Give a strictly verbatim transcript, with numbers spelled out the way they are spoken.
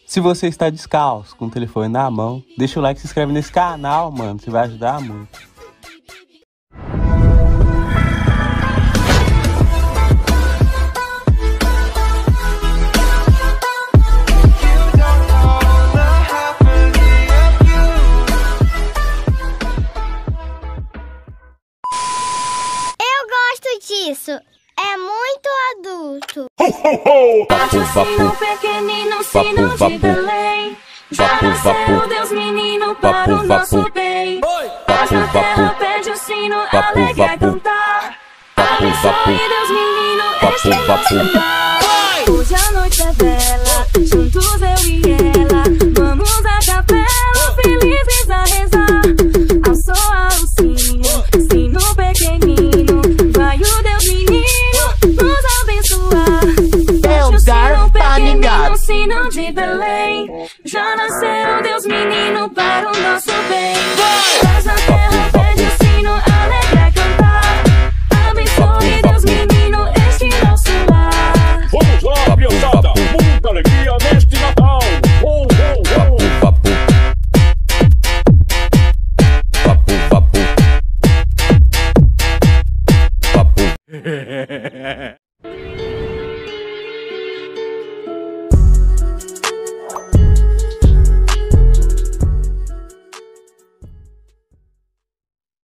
Se você está descalço, com o telefone na mão, deixa o like e se inscreve nesse canal, mano. Você vai ajudar muito. Eu gosto disso. É muito adulto. Vapo, vapo, pequenino, sino de Belém. Já nasceu Deus menino para o nosso bem. Vapo, vapo, pede o sino, alegra cantar. Abençoe Deus menino, este nosso lar. Hoje a noite é bela, juntos eu e ela. Vamos à capela, felizes a rezar. Ao soar o sino, sino pequenino, vai o Deus menino nos abençoar. Deixa o sino pequenino, sino de Belém. Já nasceu Deus menino.